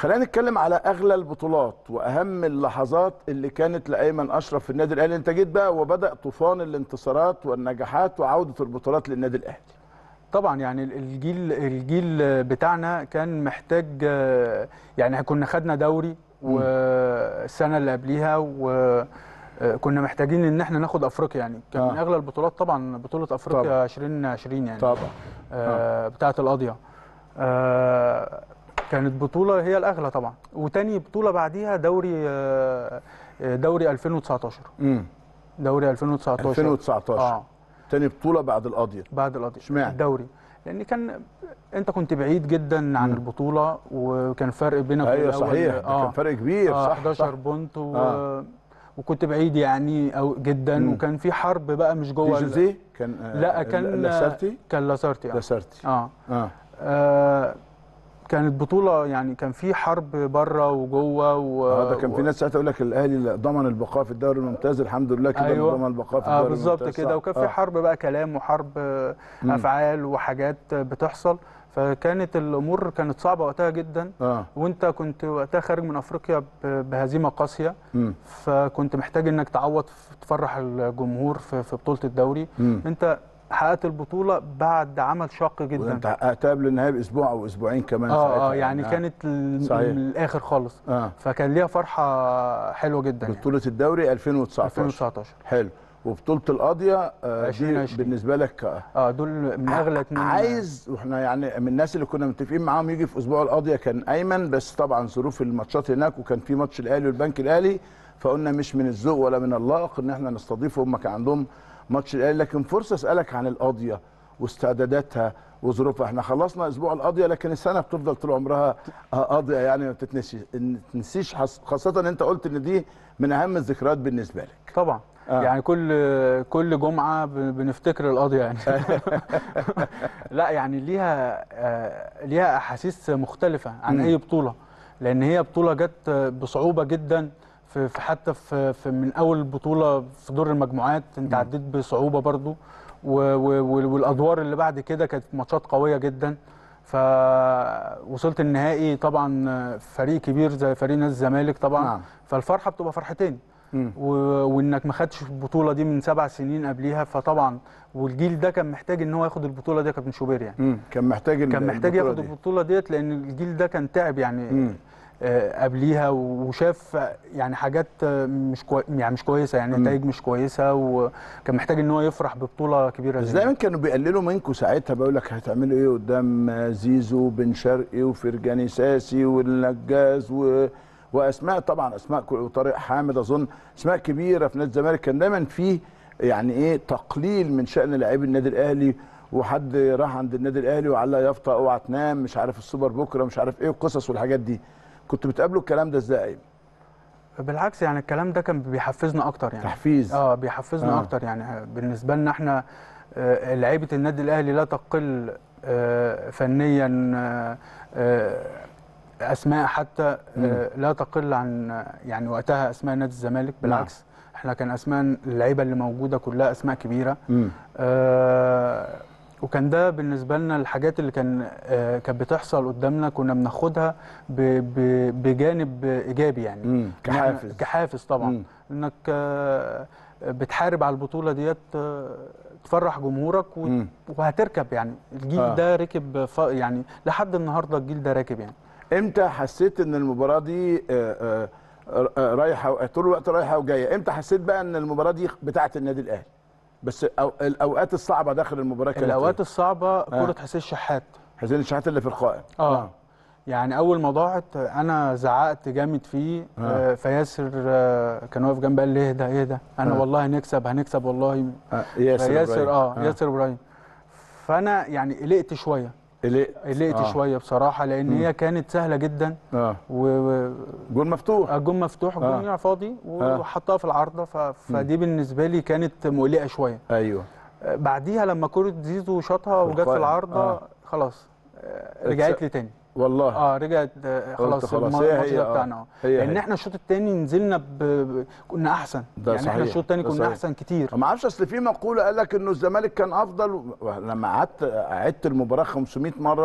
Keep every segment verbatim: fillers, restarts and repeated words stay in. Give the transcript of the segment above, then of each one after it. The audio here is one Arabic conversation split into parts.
خلينا نتكلم على اغلى البطولات واهم اللحظات اللي كانت لايمن اشرف في النادي الاهلي. انت جيت بقى وبدا طوفان الانتصارات والنجاحات وعوده البطولات للنادي الاهلي. طبعا يعني الجيل الجيل بتاعنا كان محتاج، يعني كنا خدنا دوري والسنه اللي قبليها وكنا محتاجين ان احنا ناخد افريقيا، يعني كان آه. من اغلى البطولات طبعا بطوله افريقيا طبعا. ألفين وعشرين يعني طبعا آه بتاعه القاضيه آه كانت بطوله هي الاغلى طبعا. وتاني بطوله بعديها دوري آه دوري ألفين وتسعتاشر. امم دوري ألفين وتسعتاشر ألفين وتسعتاشر اه تاني بطوله بعد القاضيه. بعد القاضيه اشمعنى الدوري؟ لان كان انت كنت بعيد جدا عن مم. البطوله، وكان فرق بينك وبين الاول. ايوه صحيح، آه. كان فرق كبير. آه صح حداشر صح. بونت و... آه. وكنت بعيد يعني أو جدا. مم. وكان في حرب بقى مش جوه دي جوزيه كان آه لا كان لاسارتي كان لاسارتي اه لاسارتي اه, آه. آه. كانت بطوله يعني كان في حرب بره وجوه و... اه ده كان و... في ناس ساعتها يقول لك الاهلي ضمن البقاء في الدوري الممتاز، الحمد لله كده أيوة. ضمن البقاء في آه الدوري الممتاز. بالظبط كده. وكان في آه. حرب بقى كلام وحرب مم. افعال وحاجات بتحصل، فكانت الامور كانت صعبه وقتها جدا. آه. وانت كنت وقتها خارج من افريقيا بهزيمه قاسيه، مم. فكنت محتاج انك تعوض تفرح الجمهور في بطوله الدوري. مم. انت حققت البطوله بعد عمل شاق جدا، وانت حققتها قبل النهائي باسبوع او اسبوعين كمان اه ساعتها. اه يعني, يعني كانت من الاخر خالص. آه. فكان ليها فرحه حلوه جدا. بطوله يعني. الدوري ألفين وتسعتاشر. ألفين وتسعتاشر حلو. وبطوله القاضيه آه دي بالنسبه لك اه دول من اغلى اتنين. عايز واحنا يعني من الناس اللي كنا متفقين معاهم يجي في اسبوع القاضيه كان ايمن، بس طبعا ظروف الماتشات هناك وكان في ماتش الاهلي والبنك الاهلي، فقلنا مش من الذوق ولا من اللائق ان احنا نستضيفه، هم كان عندهم ماتش الاهلي. لكن فرصه اسالك عن القاضيه واستعداداتها وظروفها. احنا خلصنا اسبوع القاضيه لكن السنه بتفضل طول عمرها قاضيه يعني ما بتتنسيش تنسيش، خاصه ان انت قلت ان دي من اهم الذكريات بالنسبه لك. طبعا آه. يعني كل كل جمعه بنفتكر القاضيه يعني لا يعني ليها آه ليها احاسيس مختلفه عن م. اي بطوله، لان هي بطوله جت بصعوبه جدا في حتى في, في من اول بطوله في دور المجموعات انت م. عديت بصعوبه برضو، والادوار اللي بعد كده كانت ماتشات قويه جدا. فوصلت النهائي طبعا فريق كبير زي فريق نادي الزمالك طبعا. نعم. فالفرحه بتبقى فرحتين، و... وانك ما خدتش البطوله دي من سبع سنين قبليها، فطبعا والجيل ده كان محتاج ان هو ياخد البطوله دي. كابتن شوبير يعني مم. كان محتاج كان محتاج ياخد البطوله ديت، لان الجيل ده كان تعب يعني مم. قبليها وشاف يعني حاجات مش كوي... يعني مش كويسه، يعني نتائج مش كويسه، وكان محتاج ان هو يفرح ببطوله كبيره. بس دايما كانوا بيقللوا منكم ساعتها، بيقول لك هتعملوا ايه قدام زيزو بن شرقي وفرجاني ساسي والنجاز و... واسماء طبعا اسماء وطارق حامد، اظن اسماء كبيره في نادي الزمالك. كان دايما في يعني ايه تقليل من شان لاعبي النادي الاهلي، وحد راح عند النادي الاهلي وعلى يافطه اوعى تنام مش عارف السوبر بكره مش عارف ايه القصص والحاجات دي. كنت بتقابلوا الكلام ده ازاي؟ بالعكس يعني الكلام ده كان بيحفزنا اكتر يعني. تحفيز اه بيحفزنا آه. اكتر يعني. بالنسبه لنا احنا آه لعيبه النادي الاهلي لا تقل آه فنيا آه آه اسماء حتى آه لا تقل عن يعني وقتها اسماء نادي الزمالك. بالعكس نعم. احنا كان اسماء اللعيبه اللي موجوده كلها اسماء كبيره. آه وكان ده بالنسبه لنا الحاجات اللي كان آه كانت بتحصل قدامنا كنا بناخدها بجانب ايجابي يعني. مم. كحافز كحافز طبعا. مم. انك آه بتحارب على البطوله ديت آه تفرح جمهورك وهتركب يعني. الجيل آه. ده ركب يعني لحد النهارده الجيل ده راكب يعني. امتى حسيت ان المباراه دي آآ آآ رايحه طول الوقت رايحه وجايه؟ امتى حسيت بقى ان المباراه دي بتاعه النادي الاهلي؟ بس أو الاوقات الصعبه داخل المباراه كانت الاوقات الصعبه كره حسين الشحات. حسين الشحات اللي في القائم. اه, آه. يعني اول ما ضاعت انا زعقت جامد فيه. آه. آه فياسر آه كان واقف جنبي قال لي اهدى اهدى انا آه. والله هنكسب هنكسب والله. آه. ياسر ياسر اه, آه. ياسر ابراهيم. فانا يعني قلقت شويه قلقت قلقت آه. شويه بصراحه، لان م. هي كانت سهله جدا. اه و جول مفتوح الجول مفتوح الجول آه. فاضي وحطها في العارضه. ف... فدي بالنسبه لي كانت مقلقه شويه. ايوه. بعديها لما كره زيزو شاطها وجت في العارضه آه. خلاص رجعت لي تاني والله. اه رجعت خلاص خلاص الماتش ده بتاعنا. لان احنا الشوط الثاني نزلنا ب... كنا احسن يعني. صحيح. احنا الشوط الثاني كنا صحيح. احسن كتير. ما اعرفش اصل في مقوله قال لك انه الزمالك كان افضل، لما قعدت عدت المباراه خمسمائة مره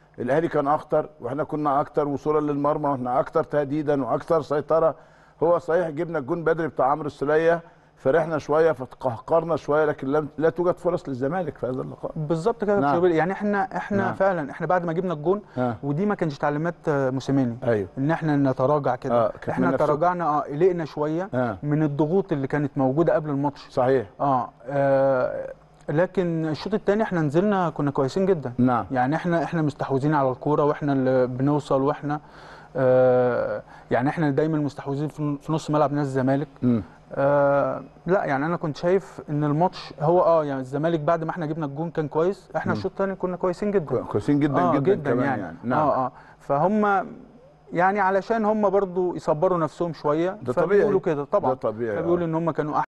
الاهلي كان اخطر واحنا كنا اكتر وصولا للمرمى واحنا اكتر تهديدا واكتر سيطره. هو صحيح جبنا الجون بدري بتاع عمرو السوليه، فرحنا شويه فتقهقرنا شويه، لكن لم لا توجد فرص للزمالك في هذا اللقاء. بالظبط كده. نعم. يعني احنا احنا نعم. فعلا احنا بعد ما جبنا الجون آه. ودي ما كانش تعليمات موسيماني ايوه ان احنا نتراجع كده. آه. احنا تراجعنا اه قلقنا شويه آه. من الضغوط اللي كانت موجوده قبل الماتش. صحيح. اه, آه لكن الشوط الثاني احنا نزلنا كنا كويسين جدا. نعم. يعني احنا احنا مستحوذين على الكوره واحنا اللي بنوصل، واحنا آه يعني احنا دايما مستحوذين في نص ملعب نادي الزمالك. آه لا يعني انا كنت شايف ان الماتش هو اه يعني الزمالك بعد ما احنا جبنا الجون كان كويس، احنا الشوط الثاني كنا كويسين جدا كويسين جدا آه جدا, جدا كمان يعني, يعني. نعم. اه اه فهم يعني علشان هم برضو يصبروا نفسهم شويه ده طبيعي فبيقولوا كده طبعا. ده طبيعي. فبيقولوا آه. ان هم كانوا